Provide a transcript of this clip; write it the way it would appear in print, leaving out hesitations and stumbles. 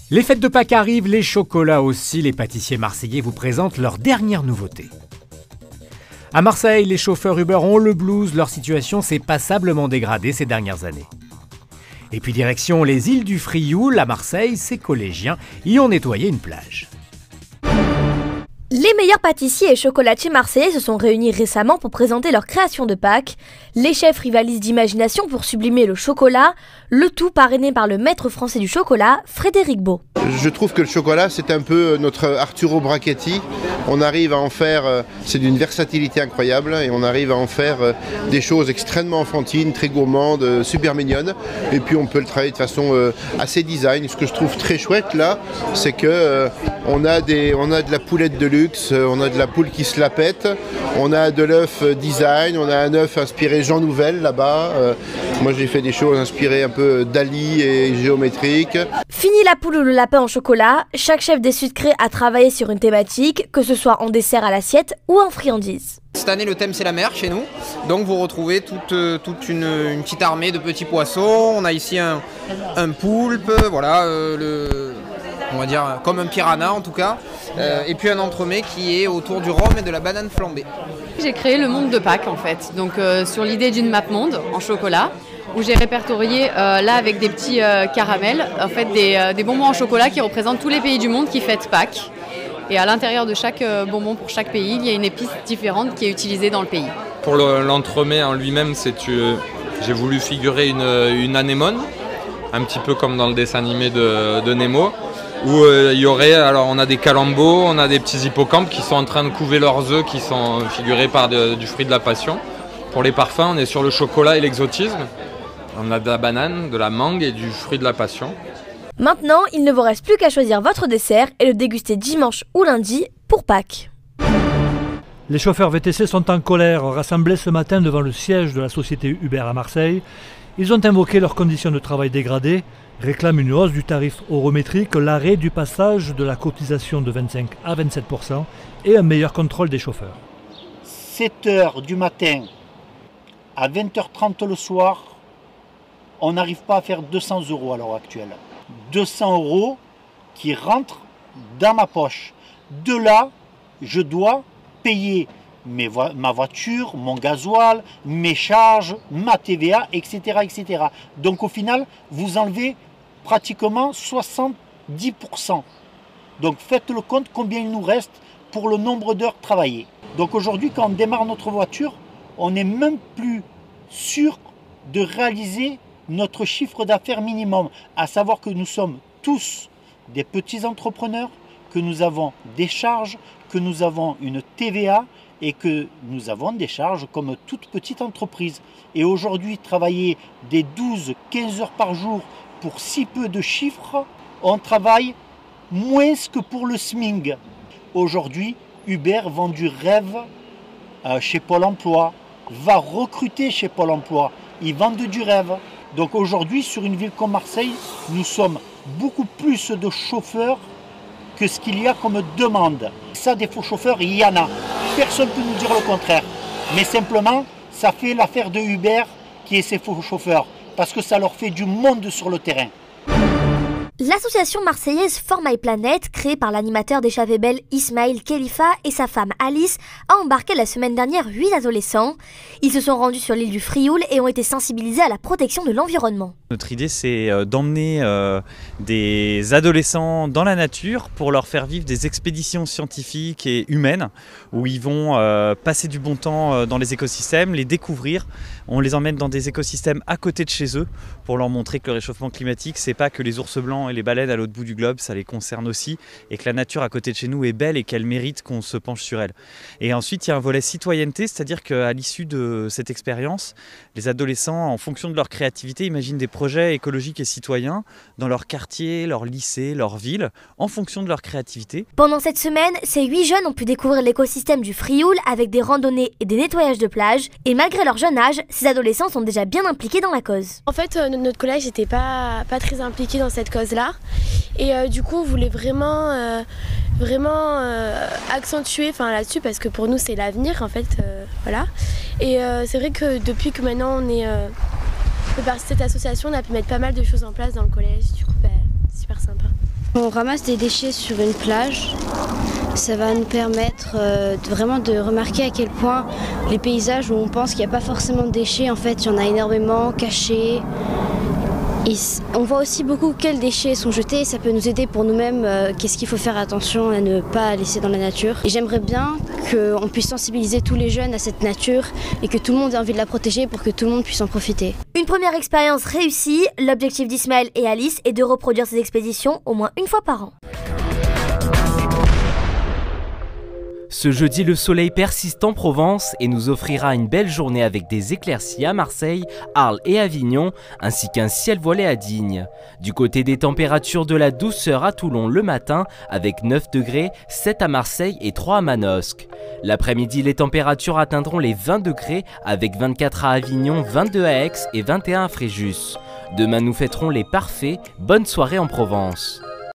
Les fêtes de Pâques arrivent, les chocolats aussi, les pâtissiers marseillais vous présentent leur dernière nouveauté. À Marseille, les chauffeurs Uber ont le blues, leur situation s'est passablement dégradée ces dernières années. Et puis direction les îles du Frioul, à Marseille, ces collégiens y ont nettoyé une plage. Les meilleurs pâtissiers et chocolatiers marseillais se sont réunis récemment pour présenter leur création de Pâques. Les chefs rivalisent d'imagination pour sublimer le chocolat, le tout parrainé par le maître français du chocolat, Frédéric Beau. Je trouve que le chocolat, c'est un peu notre Arturo Brachetti. On arrive à en faire, c'est d'une versatilité incroyable, et on arrive à en faire des choses extrêmement enfantines, très gourmandes, super mignonnes. Et puis on peut le travailler de façon assez design. Ce que je trouve très chouette là, c'est que on a de la poulette de luxe, on a de la poule qui se la pète, on a de l'œuf design, on a un œuf inspiré Jean Nouvel là-bas. Moi j'ai fait des choses inspirées un peu Dali et géométriques. Fini la poule ou le lapin en chocolat, chaque chef des sucrés a travaillé sur une thématique, que ce soit en dessert à l'assiette ou en friandises. Cette année, le thème c'est la mer chez nous, donc vous retrouvez toute une petite armée de petits poissons. On a ici un poulpe, voilà, on va dire comme un piranha en tout cas, et puis un entremets qui est autour du rhum et de la banane flambée. J'ai créé le monde de Pâques en fait, donc sur l'idée d'une map monde en chocolat, où j'ai répertorié là avec des petits caramels, en fait des bonbons en chocolat qui représentent tous les pays du monde qui fêtent Pâques. Et à l'intérieur de chaque bonbon pour chaque pays, il y a une épice différente qui est utilisée dans le pays. Pour l'entremets en lui-même, j'ai voulu figurer une anémone, un petit peu comme dans le dessin animé de Nemo, où il y aurait, alors on a des calambos, on a des petits hippocampes qui sont en train de couver leurs œufs, qui sont figurés par du fruit de la passion. Pour les parfums, on est sur le chocolat et l'exotisme. On a de la banane, de la mangue et du fruit de la passion. Maintenant, il ne vous reste plus qu'à choisir votre dessert et le déguster dimanche ou lundi pour Pâques. Les chauffeurs VTC sont en colère, rassemblés ce matin devant le siège de la société Uber à Marseille. Ils ont invoqué leurs conditions de travail dégradées, réclament une hausse du tarif eurométrique, l'arrêt du passage de la cotisation de 25 à 27% et un meilleur contrôle des chauffeurs. 7h du matin à 20h30 le soir, on n'arrive pas à faire 200 € à l'heure actuelle. 200 € qui rentrent dans ma poche. De là, je dois payer ma voiture, mon gasoil, mes charges, ma TVA, etc., etc. Donc au final, vous enlevez pratiquement 70%. Donc faites le compte combien il nous reste pour le nombre d'heures travaillées. Donc aujourd'hui, quand on démarre notre voiture, on n'est même plus sûr de réaliser notre chiffre d'affaires minimum, à savoir que nous sommes tous des petits entrepreneurs, que nous avons des charges, que nous avons une TVA et que nous avons des charges comme toute petite entreprise. Et aujourd'hui, travailler des 12-15 heures par jour pour si peu de chiffres, on travaille moins que pour le SMIC. Aujourd'hui, Uber vend du rêve chez Pôle emploi, va recruter chez Pôle emploi, ils vendent du rêve. Donc aujourd'hui, sur une ville comme Marseille, nous sommes beaucoup plus de chauffeurs que ce qu'il y a comme demande. Ça, des faux chauffeurs, il y en a. Personne ne peut nous dire le contraire. Mais simplement, ça fait l'affaire de Uber qui est ces faux chauffeurs. Parce que ça leur fait du monde sur le terrain. L'association marseillaise For My Planet, créée par l'animateur d'Échappée Belle Ismaël Khalifa et sa femme Alice, a embarqué la semaine dernière 8 adolescents. Ils se sont rendus sur l'île du Frioul et ont été sensibilisés à la protection de l'environnement. Notre idée, c'est d'emmener des adolescents dans la nature pour leur faire vivre des expéditions scientifiques et humaines où ils vont passer du bon temps dans les écosystèmes, les découvrir. On les emmène dans des écosystèmes à côté de chez eux pour leur montrer que le réchauffement climatique, c'est pas que les ours blancs et les baleines à l'autre bout du globe, ça les concerne aussi, et que la nature à côté de chez nous est belle et qu'elle mérite qu'on se penche sur elle. Et ensuite, il y a un volet citoyenneté, c'est-à-dire qu'à l'issue de cette expérience, les adolescents, en fonction de leur créativité, imaginent des projets écologiques et citoyens dans leur quartier, leur lycée, leur ville, en fonction de leur créativité. Pendant cette semaine, ces 8 jeunes ont pu découvrir l'écosystème du Frioul avec des randonnées et des nettoyages de plage. Et malgré leur jeune âge, ces adolescents sont déjà bien impliqués dans la cause. En fait, notre collège n'était pas très impliqué dans cette cause-là. Et du coup, on voulait vraiment accentuer là-dessus parce que pour nous, c'est l'avenir, en fait. Voilà. Et c'est vrai que depuis que maintenant on est par cette association, on a pu mettre pas mal de choses en place dans le collège. Du coup, super sympa. On ramasse des déchets sur une plage. Ça va nous permettre vraiment de remarquer à quel point les paysages où on pense qu'il n'y a pas forcément de déchets, en fait, il y en a énormément cachés. Et on voit aussi beaucoup quels déchets sont jetés et ça peut nous aider pour nous-mêmes, qu'est-ce qu'il faut faire attention à ne pas laisser dans la nature. Et j'aimerais bien qu'on puisse sensibiliser tous les jeunes à cette nature et que tout le monde ait envie de la protéger pour que tout le monde puisse en profiter. Une première expérience réussie, l'objectif d'Ismaël et Alice est de reproduire ces expéditions au moins une fois par an. Ce jeudi, le soleil persiste en Provence et nous offrira une belle journée avec des éclaircies à Marseille, Arles et Avignon, ainsi qu'un ciel voilé à Digne. Du côté des températures, de la douceur à Toulon le matin, avec 9 degrés, 7 à Marseille et 3 à Manosque. L'après-midi, les températures atteindront les 20 degrés, avec 24 à Avignon, 22 à Aix et 21 à Fréjus. Demain, nous fêterons les parfaits. Bonne soirée en Provence.